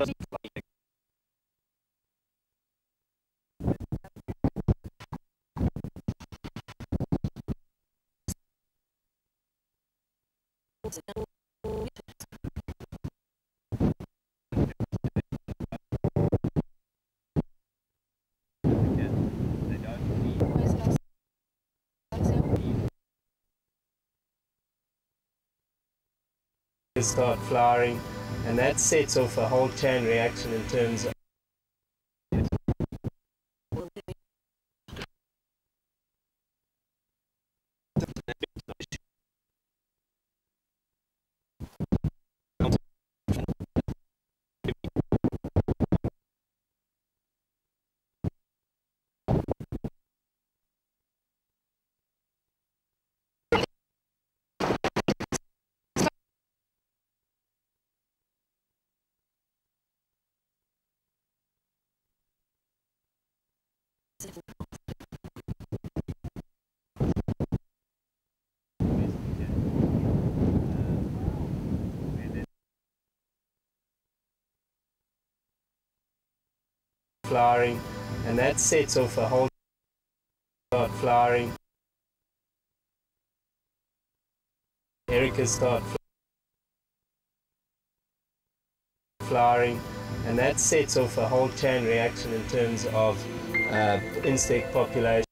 Start flowering, and that sets off a whole chain reaction in terms of flowering, and that sets off a whole start flowering. Erica start flowering, and that sets off a whole chain reaction in terms of insect population.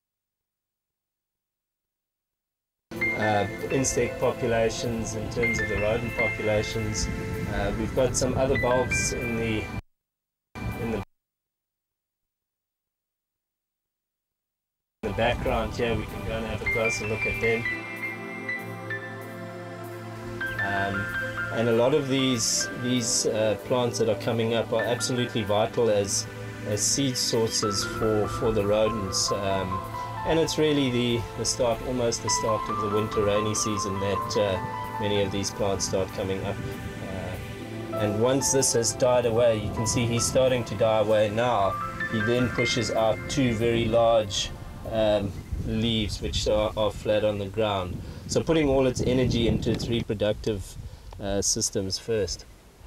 Insect populations, in terms of the rodent populations. We've got some other bulbs in the background here. We can go and have a closer look at them. And a lot of these plants that are coming up are absolutely vital as seed sources for the rodents. And it's really almost the start of the winter rainy season that many of these plants start coming up. And once this has died away, you can see he's starting to die away now. He then pushes out two very large leaves which are flat on the ground. So putting all its energy into its reproductive systems first.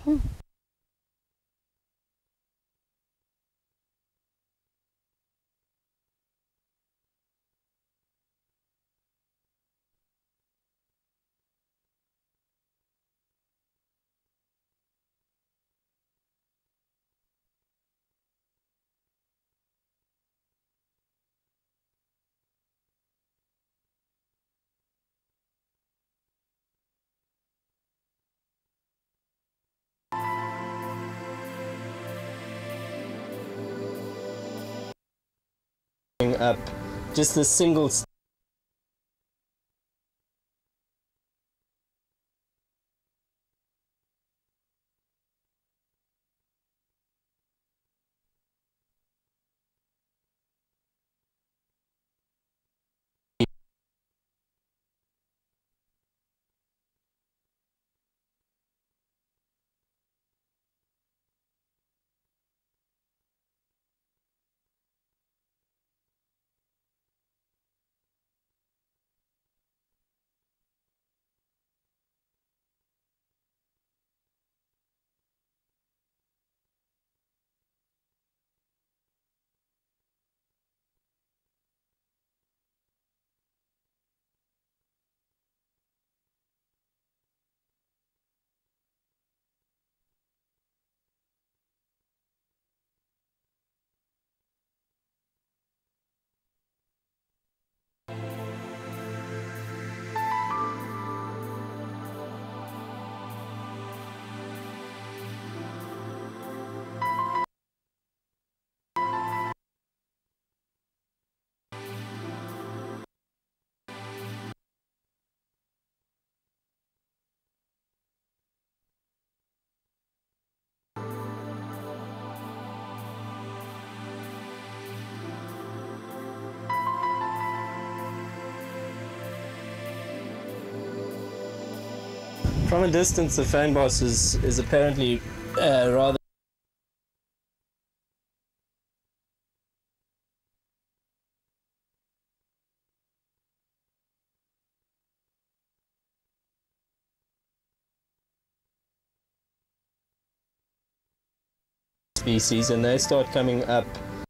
Up just a single from a distance. The fynbos is apparently rather species, and they start coming up.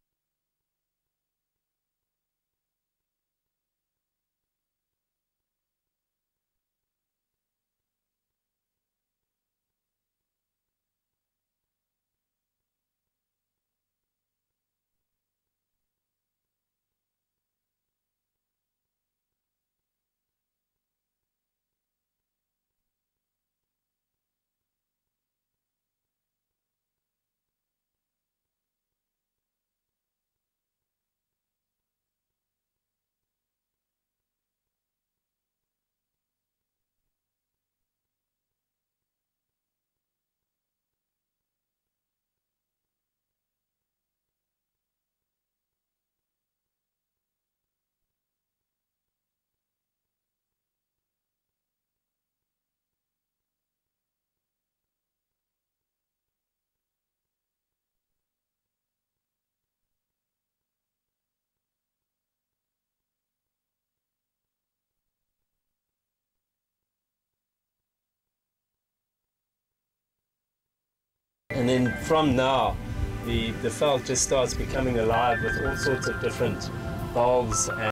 And then from now, the veld just starts becoming alive with all sorts of different bulbs and